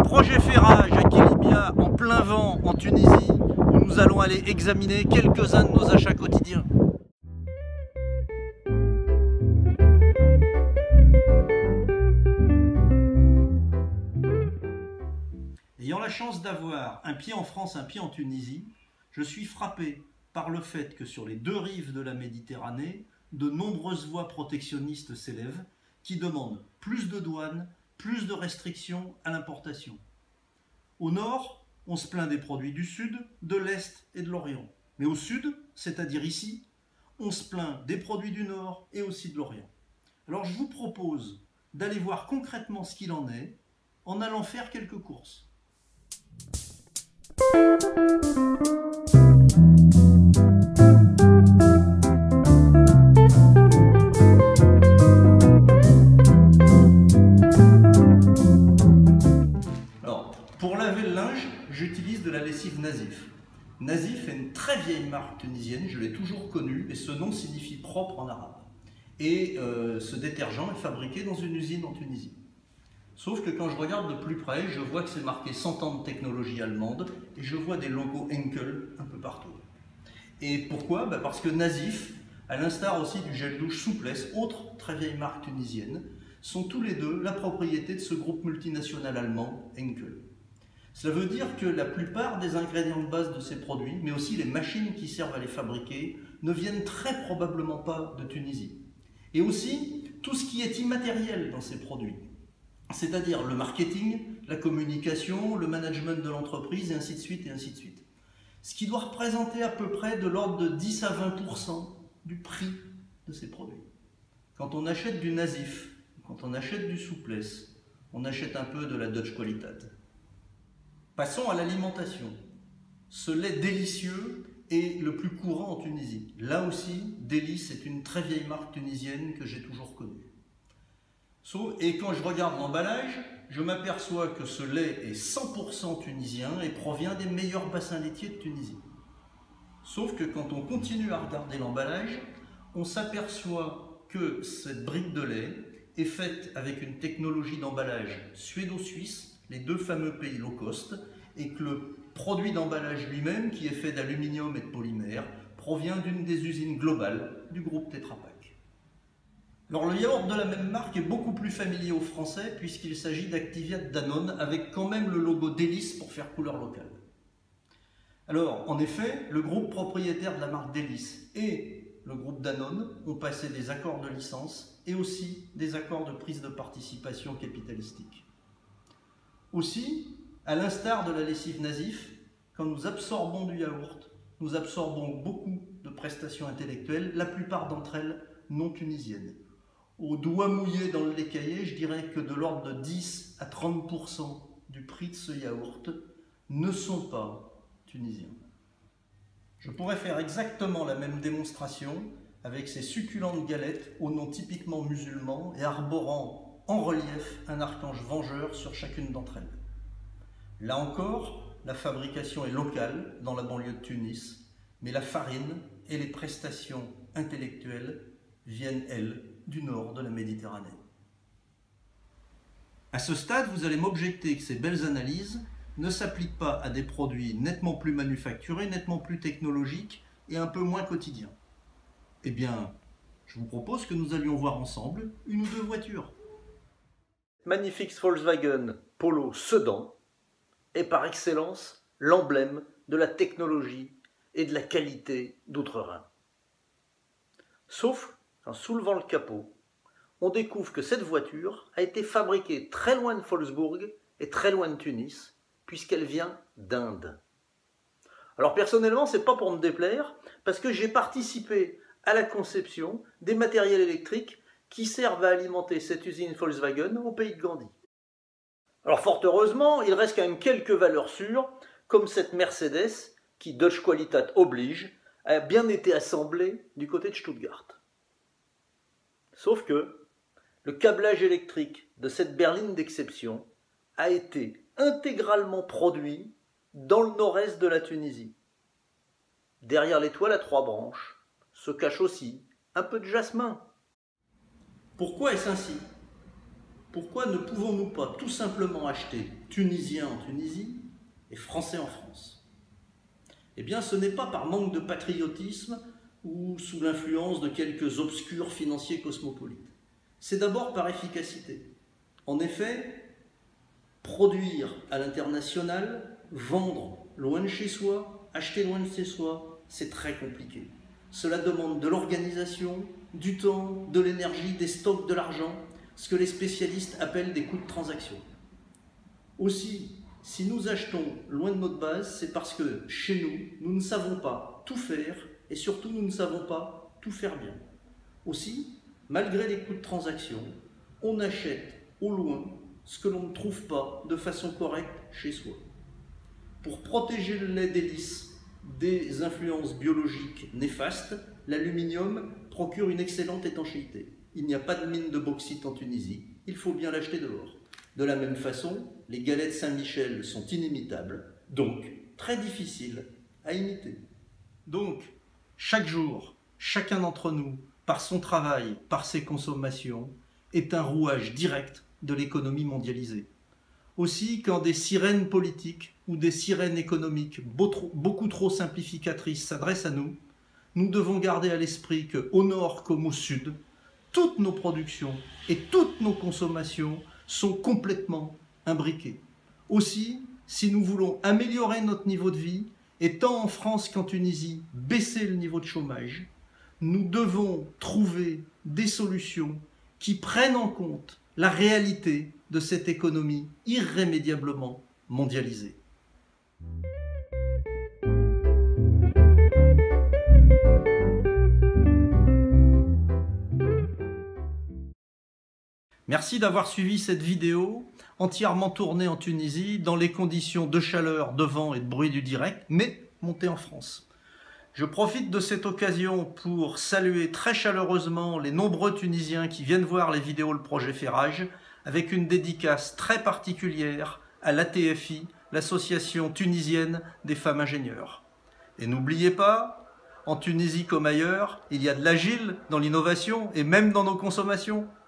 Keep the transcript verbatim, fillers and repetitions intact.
Projet ferrage à Kélibia en plein vent en Tunisie, où nous allons aller examiner quelques-uns de nos achats quotidiens. Ayant la chance d'avoir un pied en France, un pied en Tunisie, je suis frappé par le fait que sur les deux rives de la Méditerranée, de nombreuses voix protectionnistes s'élèvent qui demandent plus de douanes, plus de restrictions à l'importation. Au nord, on se plaint des produits du sud, de l'est et de l'orient. Mais au sud, c'est-à-dire ici, on se plaint des produits du nord et aussi de l'orient. Alors je vous propose d'aller voir concrètement ce qu'il en est en allant faire quelques courses. Pour laver le linge, j'utilise de la lessive Nazif. Nazif est une très vieille marque tunisienne, je l'ai toujours connue, et ce nom signifie propre en arabe. Et euh, ce détergent est fabriqué dans une usine en Tunisie. Sauf que quand je regarde de plus près, je vois que c'est marqué cent ans de technologie allemande, et je vois des logos Henkel un peu partout. Et pourquoi? Bah parce que Nazif, à l'instar aussi du gel douche Souplesse, autre très vieille marque tunisienne, sont tous les deux la propriété de ce groupe multinational allemand Henkel. Cela veut dire que la plupart des ingrédients de base de ces produits, mais aussi les machines qui servent à les fabriquer, ne viennent très probablement pas de Tunisie. Et aussi, tout ce qui est immatériel dans ces produits, c'est-à-dire le marketing, la communication, le management de l'entreprise, et ainsi de suite, et ainsi de suite. Ce qui doit représenter à peu près de l'ordre de dix à vingt pour cent du prix de ces produits. Quand on achète du Nazif, quand on achète du Souplesse, on achète un peu de la Deutsche Qualität. Passons à l'alimentation. Ce lait délicieux est le plus courant en Tunisie. Là aussi, Délice est une très vieille marque tunisienne que j'ai toujours connue. Et quand je regarde l'emballage, je m'aperçois que ce lait est cent pour cent tunisien et provient des meilleurs bassins laitiers de Tunisie. Sauf que quand on continue à regarder l'emballage, on s'aperçoit que cette brique de lait est faite avec une technologie d'emballage suédo-suisse, les deux fameux pays low cost, et que le produit d'emballage lui-même, qui est fait d'aluminium et de polymère, provient d'une des usines globales du groupe Tetra Pak. Alors le yaourt de la même marque est beaucoup plus familier aux Français puisqu'il s'agit d'Activia de Danone avec quand même le logo Délice pour faire couleur locale. Alors en effet, le groupe propriétaire de la marque Délice et le groupe Danone ont passé des accords de licence et aussi des accords de prise de participation capitalistique. Aussi, à l'instar de la lessive Nazif, quand nous absorbons du yaourt, nous absorbons beaucoup de prestations intellectuelles, la plupart d'entre elles non tunisiennes. Au doigt mouillé dans le lait caillé, je dirais que de l'ordre de dix à trente pour cent du prix de ce yaourt ne sont pas tunisiens. Je pourrais faire exactement la même démonstration avec ces succulentes galettes au nom typiquement musulman et arborant en relief un archange vengeur sur chacune d'entre elles. Là encore, la fabrication est locale dans la banlieue de Tunis, mais la farine et les prestations intellectuelles viennent, elles, du nord de la Méditerranée. À ce stade, vous allez m'objecter que ces belles analyses ne s'appliquent pas à des produits nettement plus manufacturés, nettement plus technologiques et un peu moins quotidiens. Eh bien, je vous propose que nous allions voir ensemble une ou deux voitures. Magnifique Volkswagen Polo Sedan est par excellence l'emblème de la technologie et de la qualité d'Outre-Rhin. Sauf qu'en soulevant le capot, on découvre que cette voiture a été fabriquée très loin de Wolfsburg et très loin de Tunis, puisqu'elle vient d'Inde. Alors personnellement, c'est pas pour me déplaire, parce que j'ai participé à la conception des matériels électriques qui servent à alimenter cette usine Volkswagen au pays de Gandhi. Alors fort heureusement, il reste quand même quelques valeurs sûres, comme cette Mercedes qui, Deutsche Qualität oblige, a bien été assemblée du côté de Stuttgart. Sauf que le câblage électrique de cette berline d'exception a été intégralement produit dans le nord-est de la Tunisie. Derrière l'étoile à trois branches se cache aussi un peu de jasmin. Pourquoi est-ce ainsi? Pourquoi ne pouvons-nous pas tout simplement acheter Tunisiens en Tunisie et Français en France? Eh bien, ce n'est pas par manque de patriotisme ou sous l'influence de quelques obscurs financiers cosmopolites. C'est d'abord par efficacité. En effet, produire à l'international, vendre loin de chez soi, acheter loin de chez soi, c'est très compliqué. Cela demande de l'organisation, du temps, de l'énergie, des stocks, de l'argent, ce que les spécialistes appellent des coûts de transaction. Aussi, si nous achetons loin de notre base, c'est parce que chez nous, nous ne savons pas tout faire et surtout nous ne savons pas tout faire bien. Aussi, malgré les coûts de transaction, on achète au loin ce que l'on ne trouve pas de façon correcte chez soi. Pour protéger le lait d'hélice des influences biologiques néfastes, l'aluminium procure une excellente étanchéité. Il n'y a pas de mine de bauxite en Tunisie, il faut bien l'acheter dehors. De la même façon, les galettes Saint-Michel sont inimitables, donc très difficiles à imiter. Donc, chaque jour, chacun d'entre nous, par son travail, par ses consommations, est un rouage direct de l'économie mondialisée. Aussi, quand des sirènes politiques ou des sirènes économiques beaucoup trop simplificatrices s'adressent à nous, nous devons garder à l'esprit qu'au nord comme au sud, toutes nos productions et toutes nos consommations sont complètement imbriquées. Aussi, si nous voulons améliorer notre niveau de vie, et tant en France qu'en Tunisie, baisser le niveau de chômage, nous devons trouver des solutions qui prennent en compte la réalité de cette économie irrémédiablement mondialisée. Merci d'avoir suivi cette vidéo entièrement tournée en Tunisie dans les conditions de chaleur, de vent et de bruit du direct, mais montée en France. Je profite de cette occasion pour saluer très chaleureusement les nombreux Tunisiens qui viennent voir les vidéos Le Projet Ferrage, avec une dédicace très particulière à l'A T F I, l'Association tunisienne des femmes ingénieures. Et n'oubliez pas, en Tunisie comme ailleurs, il y a de l'agile dans l'innovation et même dans nos consommations.